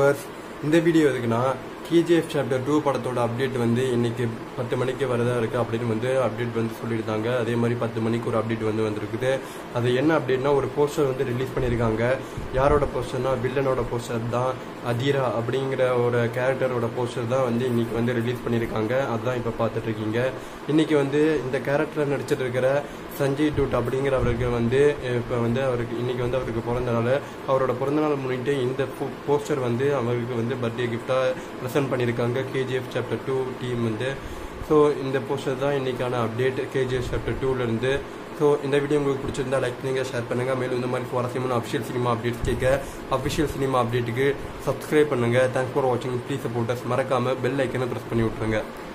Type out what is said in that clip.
Viewers, இந்த video எதுக்குன்னா KGF chapter 2 படத்தோட அப்டேட் வந்து இன்னைக்கு 10 மணிக்கு வரதா இருக்கு அப்படின்னு வந்து அப்டேட் வந்து சொல்லியிருந்தாங்க. அதே மாதிரி 10 மணிக்கு ஒரு அப்டேட் வந்து வந்திருக்குது. அது என்ன அப்டேட்னா, ஒரு போஸ்டர் வந்து ரிலீஸ் பண்ணியிருக்காங்க. யாரோட போஸ்டர்னா, வில்லனோட போஸ்டர் தான். அதீரா அப்படிங்கிற ஒரு கேரக்டரோட போஸ்டர் தான் வந்து இன்னைக்கு வந்து ரிலீஸ் பண்ணியிருக்காங்க. அதுதான் இப்போ பார்த்துட்டு இருக்கீங்க. இன்னைக்கு வந்து இந்த கேரக்டர் நடிச்சிட்டு இருக்கிற சஞ்சய் டூட் அப்படிங்கிறவருக்கு வந்து இப்போ வந்து இன்னைக்கு வந்து அவருக்கு பிறந்த நாள். அவரோட பிறந்தநாள் முன்னிட்டு இந்த போஸ்டர் வந்து அவருக்கு வந்து பர்த்டே கிஃப்டாக ப்ரெசென்ட் பண்ணியிருக்காங்க கேஜிஎஃப் சாப்டர் 2 டீம் வந்து. ஸோ இந்த போஸ்டர் தான் இன்னைக்கான அப்டேட் கேஜிஎஃப் சாப்டர் 2லேருந்து. ஸோ இந்த வீடியோ உங்களுக்கு பிடிச்சிருந்தா லைக் பண்ணுங்கள், ஷேர் பண்ணுங்கள். மேலும் இந்த மாதிரி சுவாரஸ்யமான அஃபிஷியல் சினிமா அப்டேட்ஸ் கேட்க அஃபிஷியல் சினிமா அப்டேட்டுக்கு சப்ஸ்கிரைப் பண்ணுங்கள். தேங்க்ஸ் ஃபார் வாட்சிங். Please support us. மறக்காமல் பெல் ஐக்கனை ப்ரெஸ் பண்ணி விட்ருங்க.